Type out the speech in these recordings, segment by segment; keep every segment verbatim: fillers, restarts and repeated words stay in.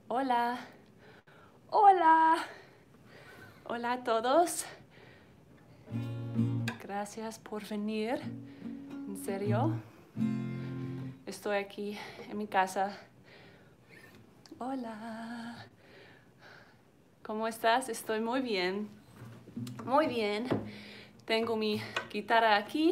Hola, hola, hola a todos. Gracias por venir. En serio, estoy aquí en mi casa. Hola, ¿cómo estás? Estoy muy bien. Muy bien. Tengo mi guitarra aquí.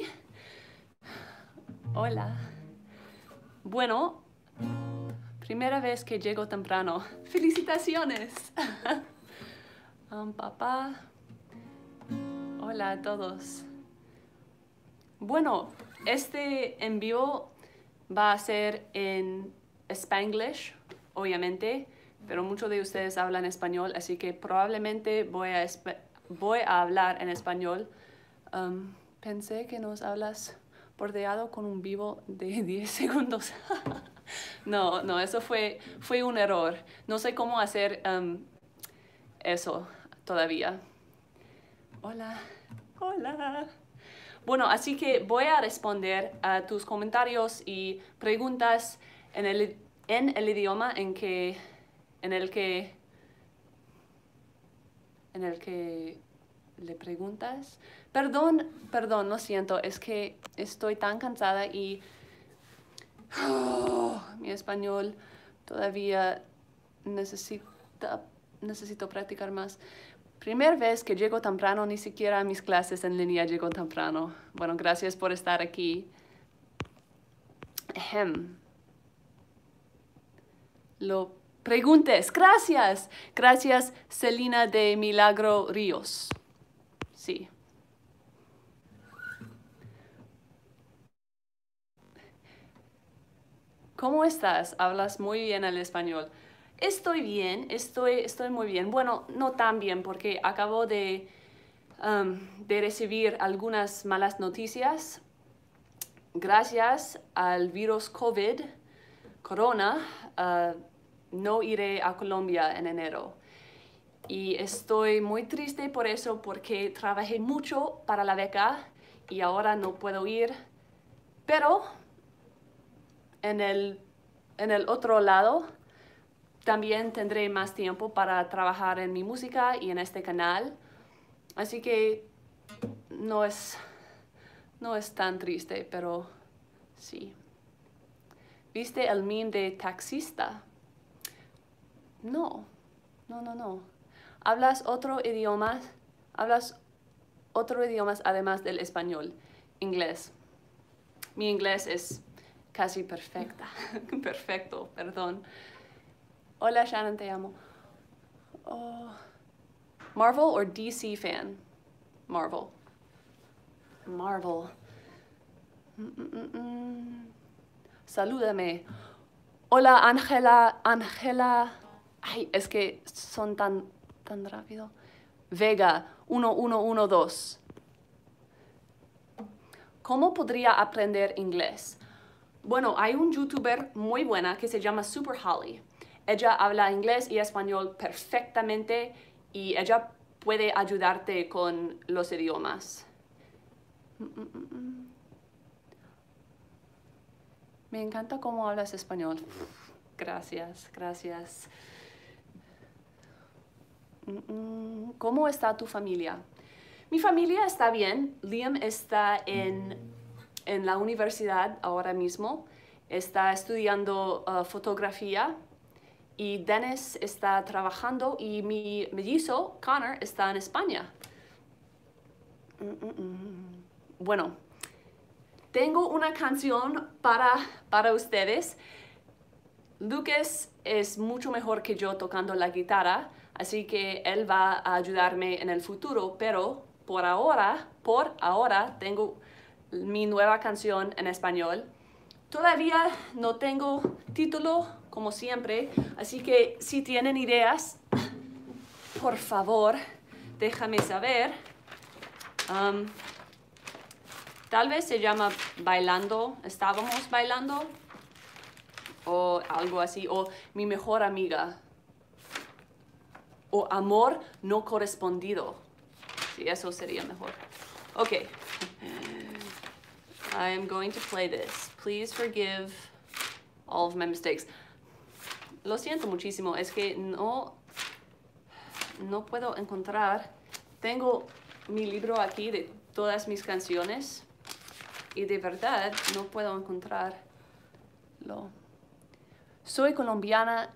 Hola. Bueno, primera vez que llego temprano. ¡Felicitaciones! um, papá. Hola a todos. Bueno, este envío va a ser en Spanglish, obviamente, pero muchos de ustedes hablan español, así que probablemente voy a, voy a hablar en español. Um, pensé que nos hablas bordeado con un vivo de diez segundos. No, no, eso fue, fue un error. No sé cómo hacer um, eso todavía. Hola, hola. Bueno, así que voy a responder a tus comentarios y preguntas en el, en el idioma en, que, en, el que, en el que le preguntas. Perdón, perdón, lo siento, es que estoy tan cansada y oh, mi español todavía necesita, necesito practicar más. Primera vez que llego temprano, ni siquiera a mis clases en línea llego temprano. Bueno, gracias por estar aquí. Ahem. Lo preguntes. Gracias. Gracias, Celina de Milagro Ríos. Sí. ¿Cómo estás? Hablas muy bien el español. Estoy bien, estoy, estoy muy bien. Bueno, no tan bien porque acabo de, um, de recibir algunas malas noticias. Gracias al virus COVID, corona, uh, no iré a Colombia en enero. Y estoy muy triste por eso porque trabajé mucho para la beca y ahora no puedo ir. Pero en el, en el otro lado también tendré más tiempo para trabajar en mi música y en este canal. Así que no es, no es tan triste, pero sí. ¿Viste el meme de taxista? No, no, no, no. ¿Hablas otro idioma? ¿Hablas otro idioma además del español? Inglés. Mi inglés es casi perfecta. Perfecto, perdón. Hola Shannon, te amo. Oh. Marvel or D C fan? Marvel. Marvel. Mm-mm-mm. Salúdame. Hola Ángela, Ángela. Ay, es que son tan, tan rápido. Vega, uno uno uno dos. ¿Cómo podría aprender inglés? Bueno, hay un youtuber muy buena que se llama Super Holly. Ella habla inglés y español perfectamente y ella puede ayudarte con los idiomas. Me encanta cómo hablas español. Gracias, gracias. ¿Cómo está tu familia? Mi familia está bien. Liam está en, en la universidad ahora mismo. Está estudiando uh, fotografía. Y Dennis está trabajando y mi mellizo, Connor, está en España. Bueno, tengo una canción para, para ustedes. Lucas es mucho mejor que yo tocando la guitarra, así que él va a ayudarme en el futuro, pero por ahora, por ahora, tengo mi nueva canción en español. Todavía no tengo título, como siempre, así que si tienen ideas, por favor, déjame saber. Um, tal vez se llama Bailando, estábamos bailando, o algo así, o Mi mejor amiga, o Amor no correspondido. Sí, eso sería mejor. Okay. I am going to play this. Please forgive all of my mistakes. lo siento muchísimo, es que no, no puedo encontrar. Tengo mi libro aquí de todas mis canciones y de verdad no puedo encontrarlo. Soy colombiana.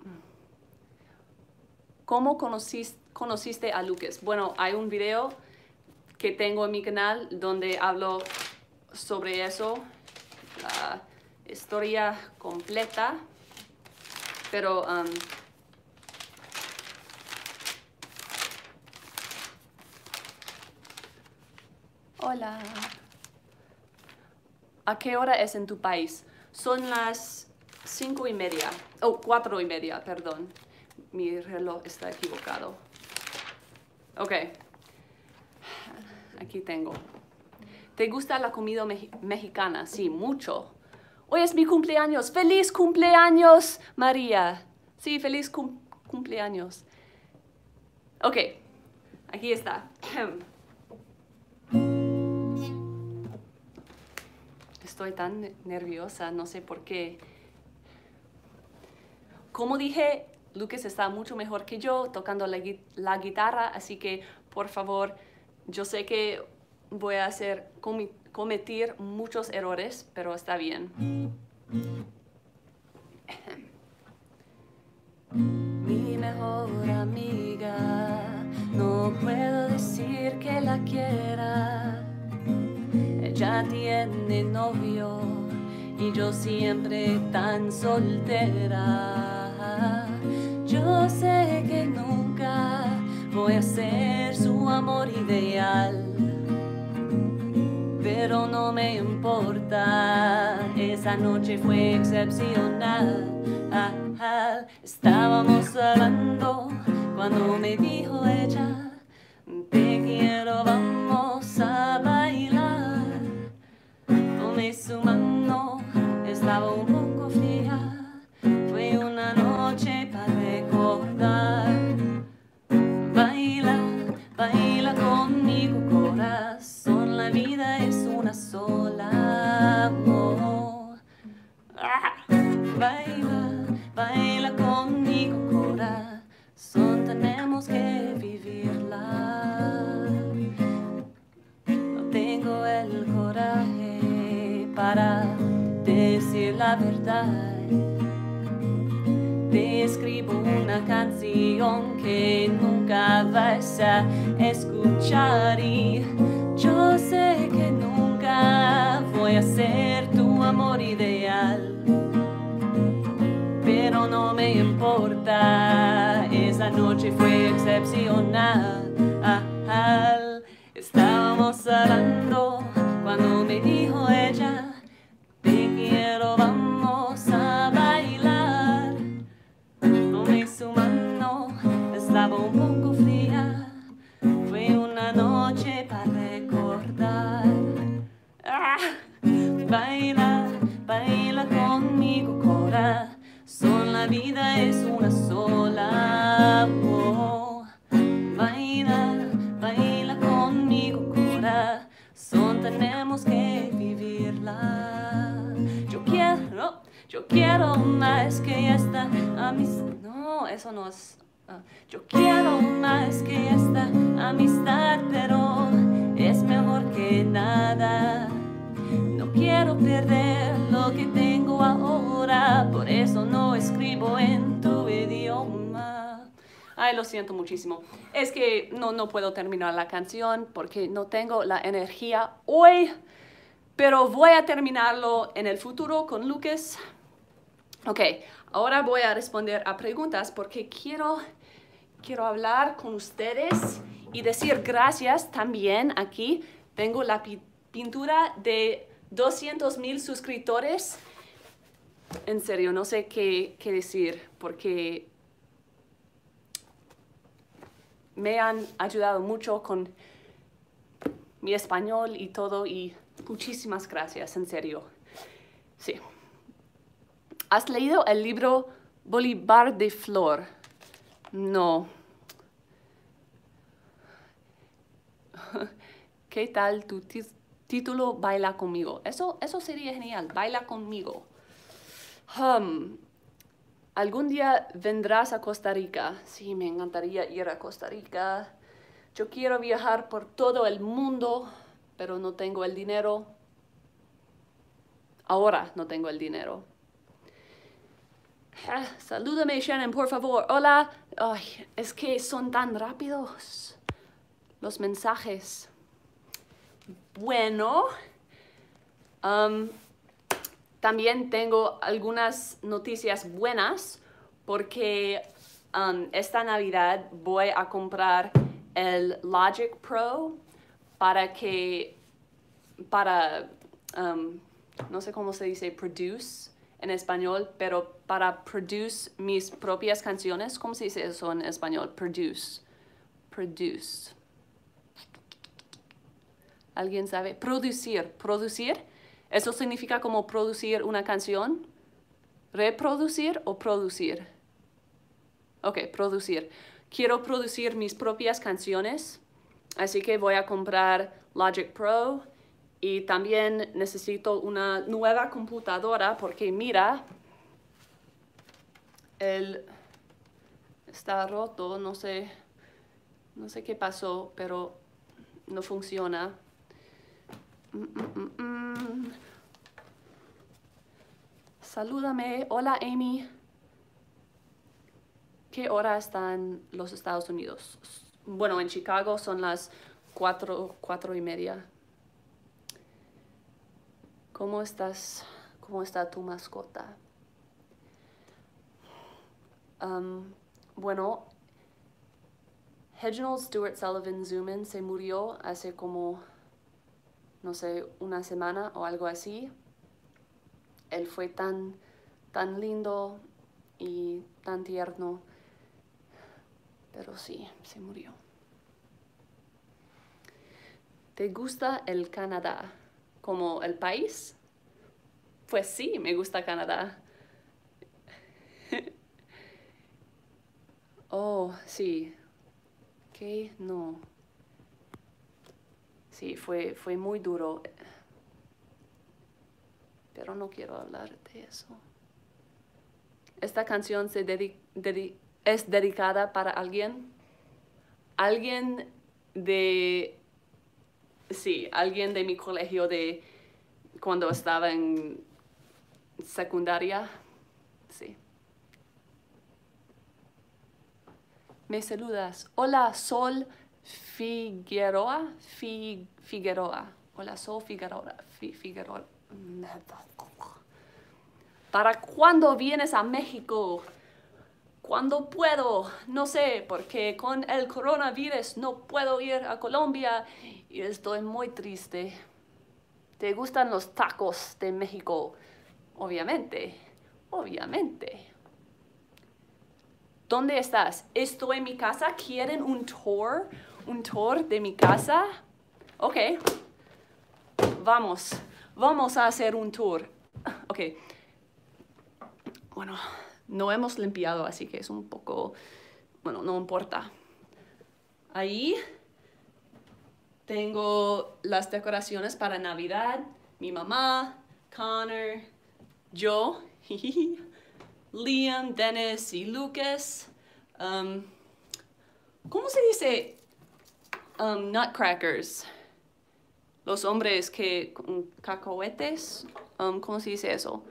¿Cómo conociste, conociste a Lucas? Bueno, hay un video que tengo en mi canal donde hablo sobre eso, la historia completa, pero um, hola. ¿A qué hora es en tu país? Son las cinco y media, oh, cuatro y media, perdón. Mi reloj está equivocado. Ok. Aquí tengo. ¿Te gusta la comida me mexicana? Sí, mucho. Hoy es mi cumpleaños. ¡Feliz cumpleaños, María! Sí, feliz cum cumpleaños. Ok. Aquí está. Estoy tan nerviosa, no sé por qué. Como dije, Lucas está mucho mejor que yo tocando la, la guitarra, así que, por favor, yo sé que voy a hacer, com cometer muchos errores, pero está bien. Mi mejor amiga, no puedo decir que la quiera. Ella tiene novio y yo siempre tan soltera. Yo sé que nunca voy a ser su amor ideal, pero no me importa, esa noche fue excepcional. Ah, ah, estábamos hablando cuando me dijo ella, te quiero, vamos a bailar. Tomé su mano, estaba un poco fría, fue una noche para recordar. Baila, baila conmigo, corazón, la vida es una sola. Oh. Ah. Baila, baila conmigo, corazón, tenemos que vivirla. No tengo el coraje para decir la verdad. Te escribo una canción que nunca vas a escuchar y yo sé que nunca voy a ser tu amor ideal, pero no me importa, esa noche fue excepcional. Estábamos hablando cuando me dijo ella, te quiero, vamos a bailar. Tomé su mano, estaba un poco fría, fue una noche para recordar. Ah, baila, baila conmigo, corazón, la vida es una sola. Oh, baila, baila conmigo, corazón, tenemos que vivirla. Yo quiero, yo quiero más que esta amistad. No, eso no es. Uh, yo quiero más que esta amistad, pero es mejor que nada. No quiero perder lo que tengo ahora, por eso no escribo en tu idioma. Ay, lo siento muchísimo. Es que no, no puedo terminar la canción porque no tengo la energía hoy, pero voy a terminarlo en el futuro con Lucas. Ok, ahora voy a responder a preguntas porque quiero, quiero hablar con ustedes y decir gracias también aquí. Tengo la pintura de doscientos mil suscriptores. En serio, no sé qué, qué decir porque me han ayudado mucho con mi español y todo y muchísimas gracias, en serio. Sí. ¿Has leído el libro Bolívar de Flor? No. ¿Qué tal tu título? Baila conmigo. Eso, eso sería genial. Baila conmigo. Um, ¿Algún día vendrás a Costa Rica? Sí, me encantaría ir a Costa Rica. Yo quiero viajar por todo el mundo, pero no tengo el dinero. Ahora no tengo el dinero. Ah, salúdame, Shannon, por favor. Hola. Ay, es que son tan rápidos los mensajes. Bueno, um, también tengo algunas noticias buenas porque um, esta Navidad voy a comprar el Logic Pro para que, para, um, no sé cómo se dice produce en español, pero para produce mis propias canciones. ¿Cómo se dice eso en español? Produce. Produce. ¿Alguien sabe? Producir. Producir. Eso significa como producir una canción. ¿Reproducir o producir? Ok, producir. Quiero producir mis propias canciones, así que voy a comprar Logic Pro y también necesito una nueva computadora porque mira, el está roto, no sé, no sé qué pasó, pero no funciona. Mm, mm, mm, mm. Salúdame. Hola, Amy. ¿Qué hora están los Estados Unidos? Bueno, en Chicago son las cuatro, cuatro y media. ¿Cómo estás? ¿Cómo está tu mascota? Um, bueno, Reginald Stewart Sullivan Zuman se murió hace como, no sé, una semana o algo así. Él fue tan, tan lindo y tan tierno, pero sí, se murió. ¿Te gusta el Canadá como el país? Pues sí, me gusta Canadá. Oh, sí. ¿Qué? No. Sí, fue, fue muy duro. Pero no quiero hablar de eso. Esta canción se dedi dedi es dedicada para alguien. Alguien de... Sí, alguien de mi colegio de cuando estaba en secundaria. Sí. Me saludas. Hola, Sol Figueroa. Fi Figueroa. Hola, Sol Figueroa. Fi Figueroa. ¿Para cuándo vienes a México? ¿Cuándo puedo? No sé, porque con el coronavirus no puedo ir a Colombia y estoy muy triste. ¿Te gustan los tacos de México? Obviamente, obviamente. ¿Dónde estás? Estoy en mi casa. ¿Quieren un tour? ¿Un tour de mi casa? Ok. Vamos. Vamos a hacer un tour. Ok. Bueno, no hemos limpiado, así que es un poco... Bueno, no importa. Ahí tengo las decoraciones para Navidad. Mi mamá, Connor, yo, Liam, Dennis y Lucas. Um, ¿Cómo se dice um, nutcrackers? Los hombres que... Um, cacahuetes. Um, ¿Cómo se dice eso?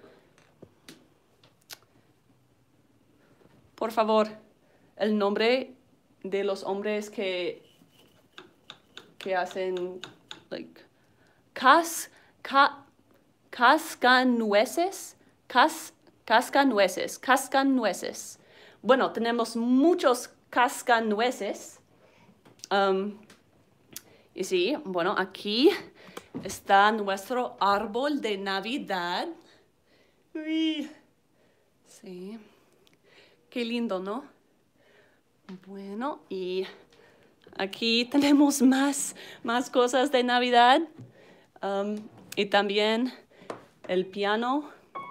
Por favor, el nombre de los hombres que... que hacen... like... Cas... Ca, cascanueces. Cas... Cascanueces, cascanueces. Bueno, tenemos muchos cascanueces. Um, y sí, bueno, aquí está nuestro árbol de Navidad. Uy, sí, qué lindo, ¿no? Bueno, y aquí tenemos más, más cosas de Navidad. Um, y también el piano.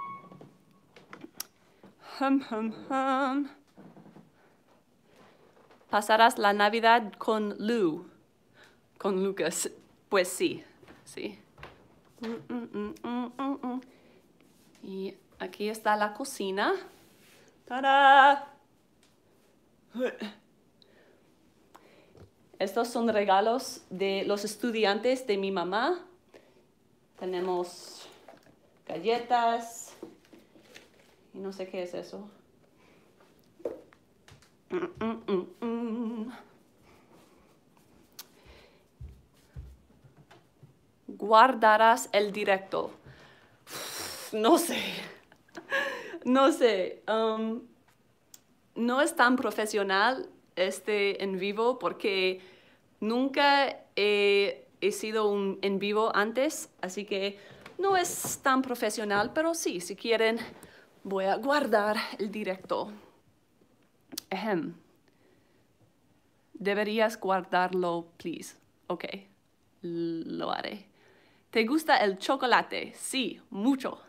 Hum, hum, hum. ¿Pasarás la Navidad con Lou? Con Lucas. Pues sí, sí. Mm, mm, mm, mm, mm. Y aquí está la cocina. ¡Tada! Estos son regalos de los estudiantes de mi mamá. Tenemos galletas y no sé qué es eso. Mm, mm, mm, mm. Guardarás el directo. No sé. No sé. Um, no es tan profesional este en vivo porque nunca he, he sido un en vivo antes, así que no es tan profesional, pero sí, si quieren, voy a guardar el directo. Ahem. Deberías guardarlo, please. Ok, lo haré. ¿Te gusta el chocolate? Sí, mucho.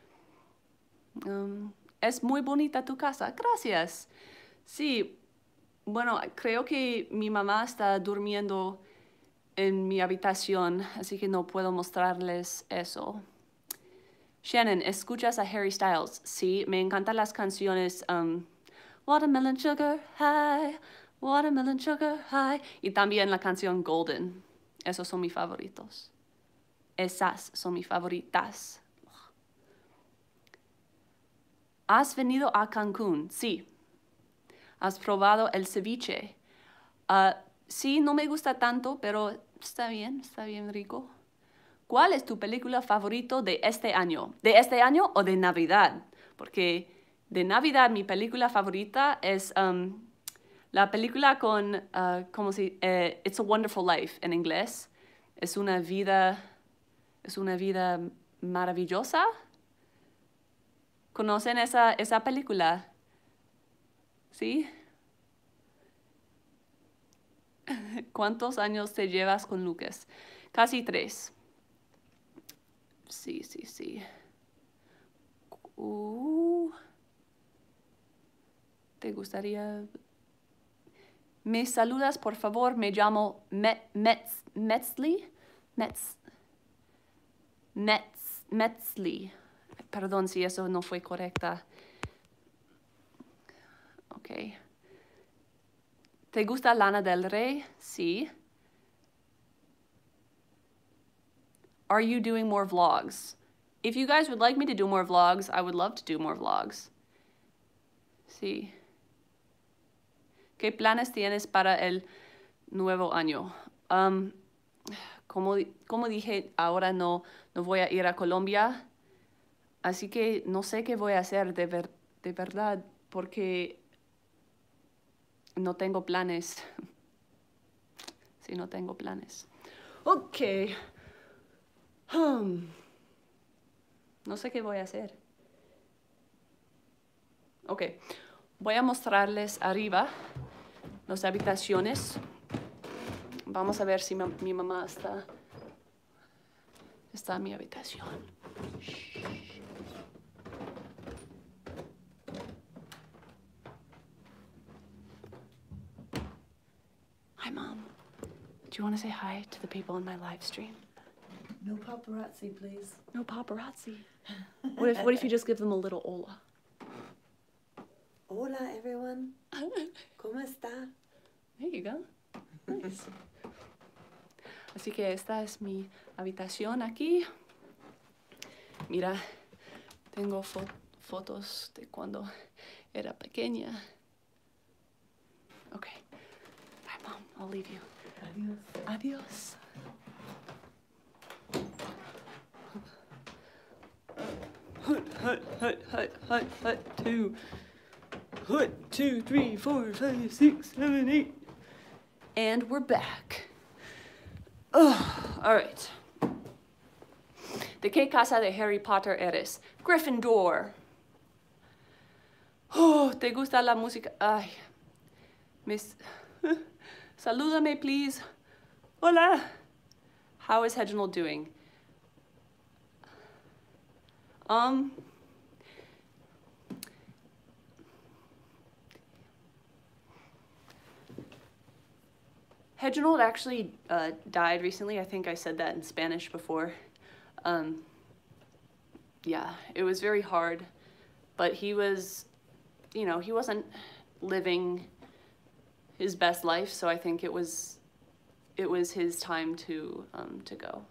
Um, es muy bonita tu casa. Gracias. Sí, bueno, creo que mi mamá está durmiendo en mi habitación, así que no puedo mostrarles eso. Shannon, ¿escuchas a Harry Styles? Sí, me encantan las canciones um, Watermelon Sugar High, Watermelon Sugar High, y también la canción Golden. Esos son mis favoritos. Esas son mis favoritas. ¿Has venido a Cancún? Sí. ¿Has probado el ceviche? Uh, sí, no me gusta tanto, pero está bien, está bien rico. ¿Cuál es tu película favorita de este año? ¿De este año o de Navidad? Porque de Navidad mi película favorita es um, la película con, uh, ¿cómo se dice? Uh, It's a Wonderful Life en inglés. Es una vida, es una vida maravillosa. ¿Conocen esa, esa película? ¿Sí? ¿Cuántos años te llevas con Lucas? Casi tres. Sí, sí, sí. Uh, ¿Te gustaría? ¿Me saludas, por favor? Me llamo Met, Metz, Metzli. Metz, Metz, Metzli. Perdón si eso no fue correcta. Ok. ¿Te gusta Lana del Rey? Sí. Are you doing more vlogs? If you guys would like me to do more vlogs, I would love to do more vlogs. Sí. ¿Qué planes tienes para el nuevo año? Um, como, como dije, ahora no, no voy a ir a Colombia. Así que no sé qué voy a hacer de, ver, de verdad, porque no tengo planes. Sí, no tengo planes. Ok. Hmm. No sé qué voy a hacer. Ok. Voy a mostrarles arriba las habitaciones. Vamos a ver si ma mi mamá está, está en mi habitación. Shh. Hi, Mom. Do you want to say hi to the people in my live stream? No paparazzi, please. No paparazzi. What if, what if you just give them a little hola? Hola, everyone. ¿Cómo está? There you go. Nice. Así que esta es mi habitación aquí. Mira, tengo fo fotos de cuando era pequeña. Okay. Bye, Mom. I'll leave you. Adiós. Adiós. Hut, hut, hut, hut, hut, hut, two. Hut, two, three, four, five, six, seven, eight. And we're back. Oh, all right. ¿De qué casa de Harry Potter eres? Gryffindor. Oh, ¿te gusta la música? Ay. Miss. Salúdame, please. Hola. How is Reginald doing? Um. Reginald actually uh, died recently. I think I said that in Spanish before. Um, yeah, it was very hard, but he was you know, he wasn't living his best life, so I think it was it was his time to um, to go.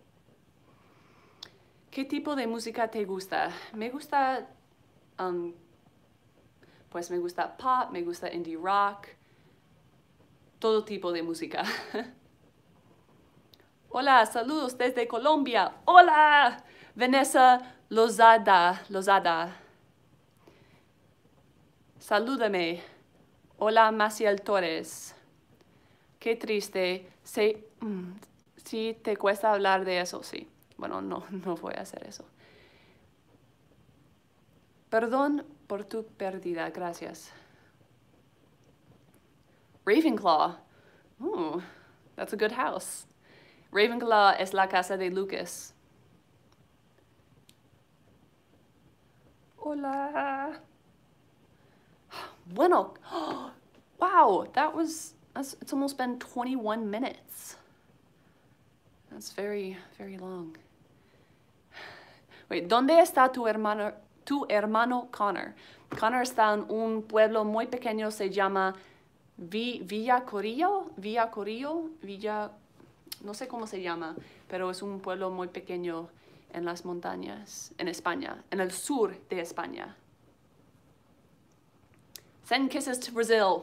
¿Qué tipo de música te gusta? Me gusta, um, pues me gusta pop, me gusta indie rock, todo tipo de música. Hola, saludos desde Colombia. Hola, Vanessa Lozada, Lozada. Salúdame. Hola, Maciel Torres. Qué triste. Sí, mm, sí te cuesta hablar de eso, sí. Bueno, no, no voy a hacer eso. Perdón por tu pérdida, gracias. Ravenclaw. Ooh, that's a good house. Ravenclaw es la casa de Lucas. Hola. Bueno. Wow, that was, that's, it's almost been twenty-one minutes. That's very, very long. Wait, ¿dónde está tu hermano, tu hermano Connor? Connor está en un pueblo muy pequeño, se llama Vi, Villa Corillo, Villa Corillo, Villa, no sé cómo se llama, pero es un pueblo muy pequeño en las montañas, en España, en el sur de España. Send kisses to Brazil.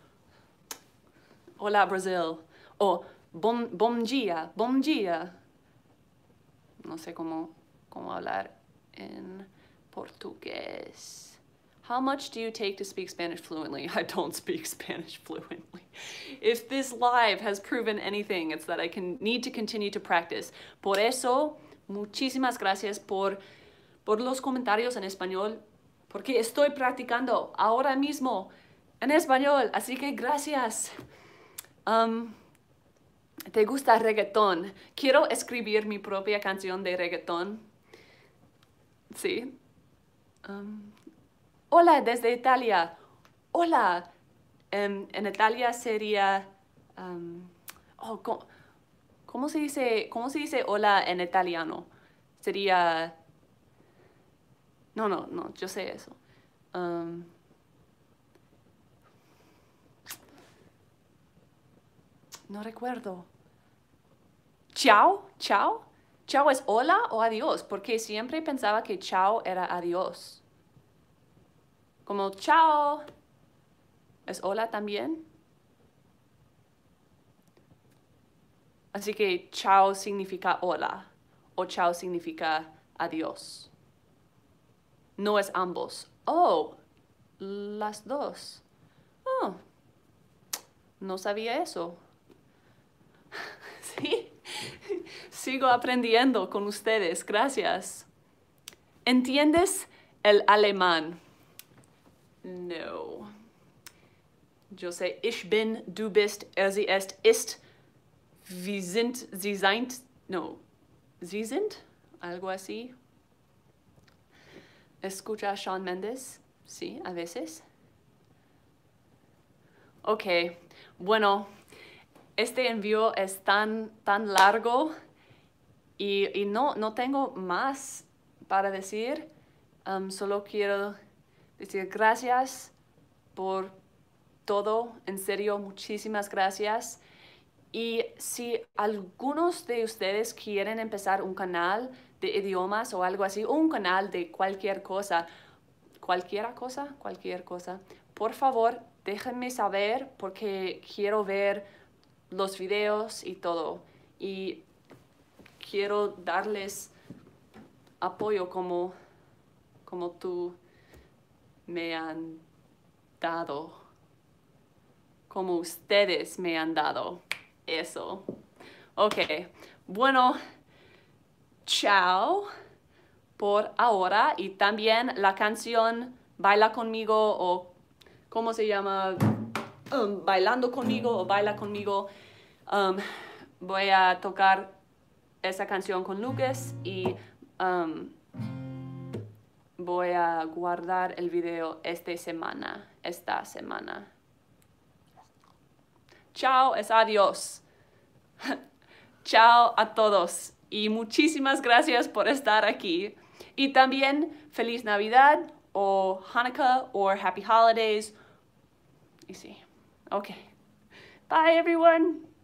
Hola, Brazil. O bom, bom dia, bom dia. No sé cómo, cómo hablar en portugués. How much do you take to speak Spanish fluently? I don't speak Spanish fluently. If this live has proven anything, it's that I can need to continue to practice. Por eso, muchísimas gracias por, por los comentarios en español, porque estoy practicando ahora mismo en español, así que gracias. Um, ¿Te gusta reggaetón? Quiero escribir mi propia canción de reggaetón. Sí. Um, Hola, desde Italia. Hola. Um, en Italia sería... Um, oh, ¿cómo, ¿cómo se dice, ¿Cómo se dice hola en italiano? Sería... No, no, no, yo sé eso. Um, no recuerdo. ¿Chao? ¿Chao? ¿Chao es hola o adiós? Porque siempre pensaba que chao era adiós. Como chao, ¿es hola también? Así que chao significa hola o chao significa adiós. No es ambos. Oh, las dos. Oh, no sabía eso. Sí, sigo aprendiendo con ustedes. Gracias. ¿Entiendes el alemán? No. Yo sé, ich bin, du bist, er, sie, est, ist, wir sind, sie seid, no, sie sind, algo así. ¿Escucha a Shawn Mendes? Sí, a veces. Ok, bueno, este envío es tan, tan largo y, y no, no tengo más para decir. Um, solo quiero decir gracias por todo, en serio, muchísimas gracias. Y si algunos de ustedes quieren empezar un canal de idiomas o algo así, o un canal de cualquier cosa, cualquier cosa, cualquier cosa, por favor, déjenme saber porque quiero ver los videos y todo. Y quiero darles apoyo como, como tú me han dado, como ustedes me han dado eso. Ok, bueno, chao por ahora. Y también la canción Baila Conmigo o ¿cómo se llama? Um, Bailando Conmigo o Baila Conmigo. Um, voy a tocar esa canción con Lucas y um, voy a guardar el video esta semana, esta semana. Chao, es adiós. Chao a todos y muchísimas gracias por estar aquí. Y también feliz Navidad o Hanukkah or Happy Holidays. Y sí. Okay. Bye, everyone.